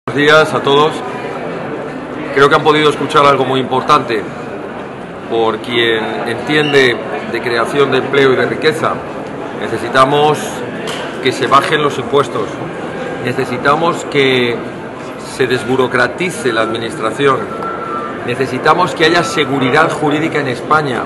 Buenos días a todos. Creo que han podido escuchar algo muy importante por quien entiende de creación de empleo y de riqueza. Necesitamos que se bajen los impuestos, necesitamos que se desburocratice la administración, necesitamos que haya seguridad jurídica en España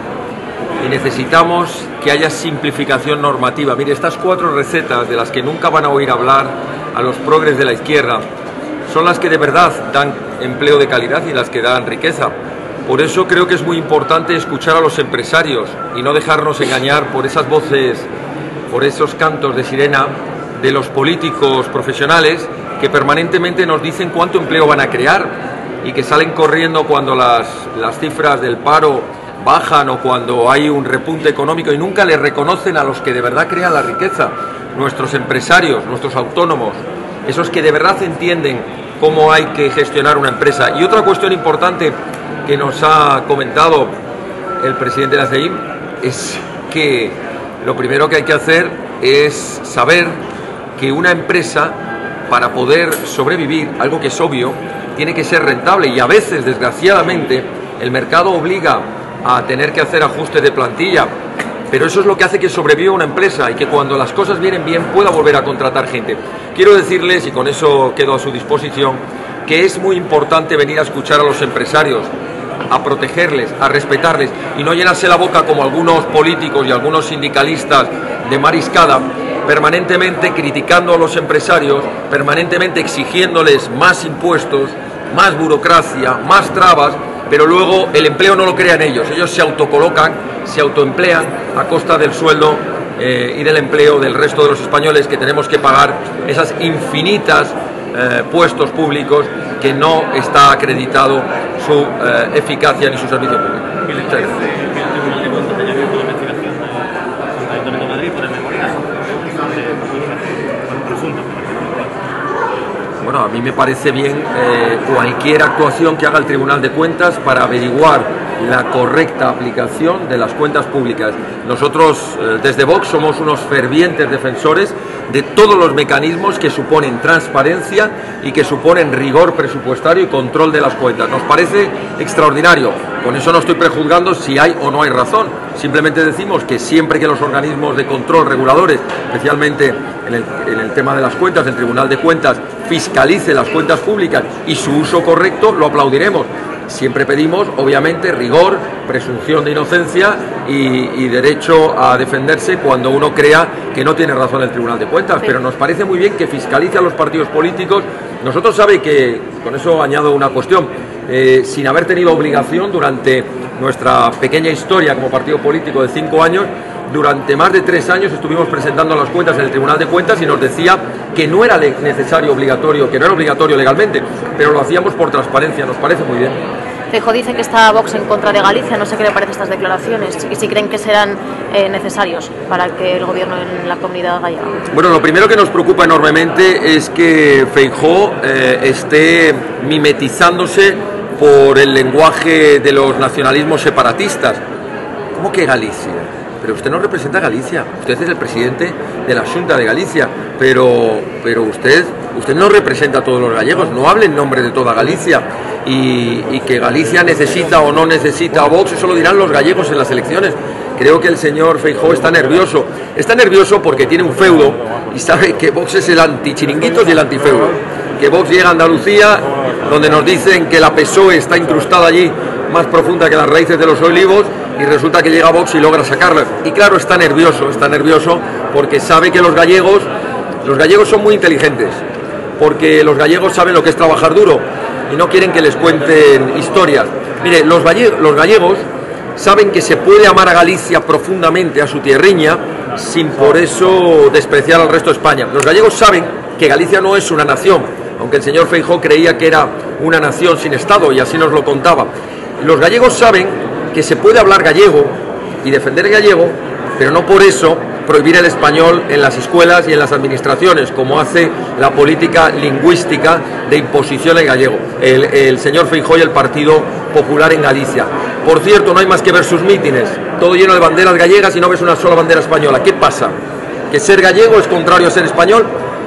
y necesitamos que haya simplificación normativa. Mire, estas 4 recetas de las que nunca van a oír hablar a los progres de la izquierda son las que de verdad dan empleo de calidad y las que dan riqueza. Por eso creo que es muy importante escuchar a los empresarios y no dejarnos engañar por esas voces, por esos cantos de sirena de los políticos profesionales que permanentemente nos dicen cuánto empleo van a crear y que salen corriendo cuando las cifras del paro bajan o cuando hay un repunte económico y nunca le reconocen a los que de verdad crean la riqueza, nuestros empresarios, nuestros autónomos, esos que de verdad entienden cómo hay que gestionar una empresa. Y otra cuestión importante que nos ha comentado el presidente de la CEIM es que lo primero que hay que hacer es saber que una empresa, para poder sobrevivir, algo que es obvio, tiene que ser rentable y a veces, desgraciadamente, el mercado obliga a tener que hacer ajustes de plantilla, pero eso es lo que hace que sobreviva una empresa y que cuando las cosas vienen bien pueda volver a contratar gente. Quiero decirles, y con eso quedo a su disposición, que es muy importante venir a escuchar a los empresarios, a protegerles, a respetarles y no llenarse la boca como algunos políticos y algunos sindicalistas de mariscada, permanentemente criticando a los empresarios, permanentemente exigiéndoles más impuestos, más burocracia, más trabas, pero luego el empleo no lo crean ellos se autocolocan, se autoemplean a costa del sueldo y del empleo del resto de los españoles que tenemos que pagar esas infinitas puestos públicos que no está acreditado su eficacia ni su servicio público. Muchas gracias. Bueno, a mí me parece bien cualquier actuación que haga el Tribunal de Cuentas para averiguar la correcta aplicación de las cuentas públicas. Nosotros desde Vox somos unos fervientes defensores de todos los mecanismos que suponen transparencia y que suponen rigor presupuestario y control de las cuentas. Nos parece extraordinario. Con eso no estoy prejuzgando si hay o no hay razón. Simplemente decimos que siempre que los organismos de control reguladores, especialmente en el tema de las cuentas, el Tribunal de Cuentas, fiscalice las cuentas públicas y su uso correcto, lo aplaudiremos. Siempre pedimos, obviamente, rigor, presunción de inocencia y derecho a defenderse cuando uno crea que no tiene razón el Tribunal de Cuentas. Pero nos parece muy bien que fiscalice a los partidos políticos. Nosotros sabe que, con eso añado una cuestión, sin haber tenido obligación durante nuestra pequeña historia como partido político de 5 años, durante más de 3 años estuvimos presentando las cuentas en el Tribunal de Cuentas y nos decía que no era necesario, obligatorio, que no era obligatorio legalmente, pero lo hacíamos por transparencia. Nos parece muy bien. Feijóo dice que está Vox en contra de Galicia. No sé qué le parecen estas declaraciones y si creen que serán necesarios para que el gobierno en la comunidad gallega. Bueno, lo primero que nos preocupa enormemente es que Feijóo esté mimetizándose por el lenguaje de los nacionalismos separatistas. ¿Cómo que Galicia? Pero usted no representa a Galicia, usted es el presidente de la Xunta de Galicia, pero usted no representa a todos los gallegos, no hable en nombre de toda Galicia, y que Galicia necesita o no necesita a Vox, eso lo dirán los gallegos en las elecciones. Creo que el señor Feijóo está nervioso porque tiene un feudo y sabe que Vox es el antichiringuitos y el antifeudo, que Vox llega a Andalucía, donde nos dicen que la PSOE está incrustada allí más profunda que las raíces de los olivos, y resulta que llega Vox y logra sacarla. Y claro, está nervioso porque sabe que los gallegos son muy inteligentes, porque los gallegos saben lo que es trabajar duro y no quieren que les cuenten historias. Mire, los gallegos saben que se puede amar a Galicia profundamente, a su tierriña, sin por eso despreciar al resto de España. Los gallegos saben que Galicia no es una nación, aunque el señor Feijóo creía que era una nación sin Estado y así nos lo contaba. Los gallegos saben que se puede hablar gallego y defender el gallego, pero no por eso prohibir el español en las escuelas y en las administraciones, como hace la política lingüística de imposición en gallego, el señor Feijóo y el Partido Popular en Galicia. Por cierto, no hay más que ver sus mítines, todo lleno de banderas gallegas y no ves una sola bandera española. ¿Qué pasa? ¿Que ser gallego es contrario a ser español?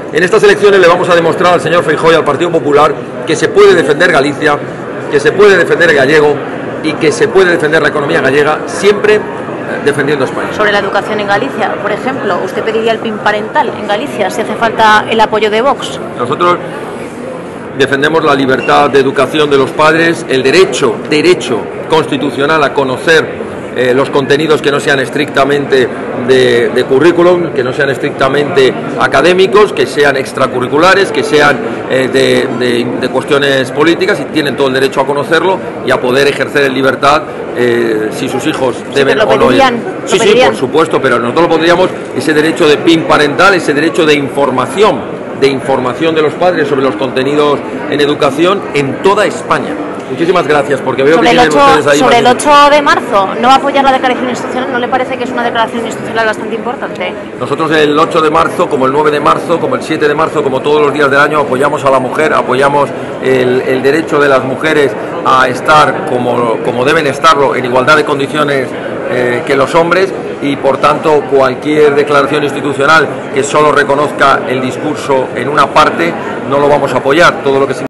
En estas elecciones le vamos a demostrar al señor Feijóo y al Partido Popular que se puede defender Galicia, que se puede defender el gallego y que se puede defender la economía gallega, siempre defendiendo a España. Sobre la educación en Galicia, por ejemplo, ¿usted pediría el PIN parental en Galicia si hace falta el apoyo de Vox? Nosotros defendemos la libertad de educación de los padres, el derecho constitucional a conocer los contenidos que no sean estrictamente de currículum, que no sean estrictamente académicos, que sean extracurriculares, que sean de cuestiones políticas, y tienen todo el derecho a conocerlo y a poder ejercer en libertad si sus hijos deben o no. Sí, por supuesto, pero nosotros lo pondríamos ese derecho de PIN parental, ese derecho de información de los padres sobre los contenidos en educación en toda España. Muchísimas gracias, porque veo que tienen ustedes ahí... Sobre el 8 de marzo, ¿no va a apoyar la declaración institucional? ¿No le parece que es una declaración institucional bastante importante? Nosotros el 8 de marzo, como el 9 de marzo, como el 7 de marzo, como todos los días del año, apoyamos a la mujer, apoyamos el derecho de las mujeres a estar como deben estarlo, en igualdad de condiciones que los hombres, y por tanto cualquier declaración institucional que solo reconozca el discurso en una parte no lo vamos a apoyar. Todo lo que